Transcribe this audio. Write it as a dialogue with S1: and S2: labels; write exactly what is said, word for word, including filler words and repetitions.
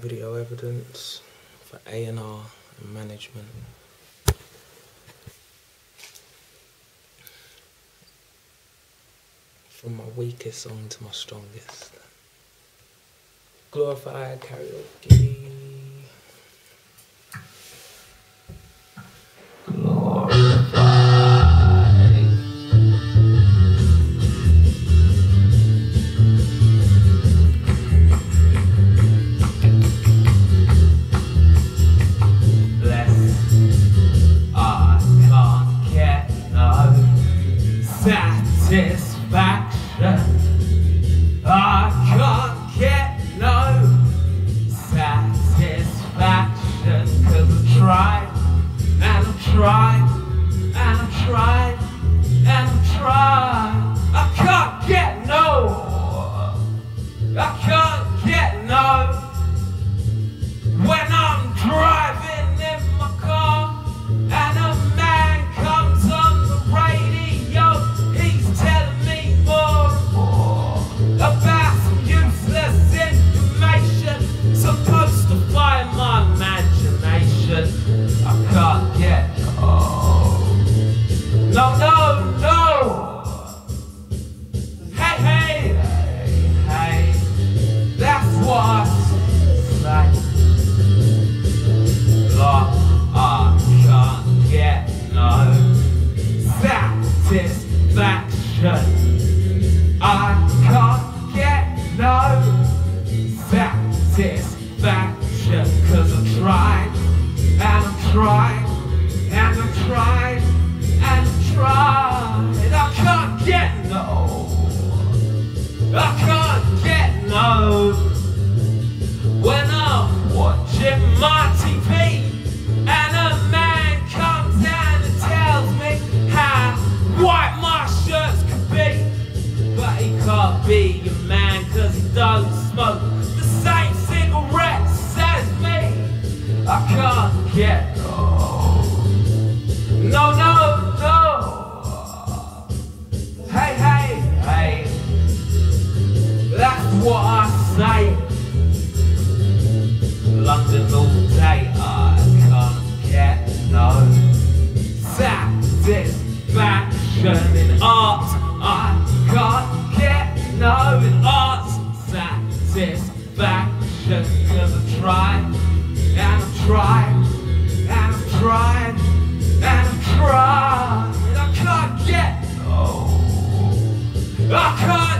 S1: video evidence for A and R and management. From my weakest song to my strongest. Glorified karaoke.
S2: Satisfaction. I can't get no satisfaction, 'cause I've tried and I've tried and I've tried and I've tried. I can't get no, I can't get no. When I'm driving in my car and a man comes on the radio, he's telling me more and more about some useless information supposed to fire my imagination. I can't get no, no, no, no. Hey, hey, hey, hey, that's what I say. Like, I can't get no satisfaction. I can't get no satisfaction, 'cause I've tried and I've tried and I've tried and I've tried. I can't get no, I can't get no. When I'm watching my T V and a man comes down and tells me how white my shirts could be, but he can't be a man 'cause he don't smoke the same cigarettes as me. I can't get no, no, no, no. Hey, hey, hey, that's what I say. London all day, I can't get no satisfaction. In art, I can't get no in art satisfaction, 'cause I've tried and I've tried and I've tried and I've tried. I can't get no, I can't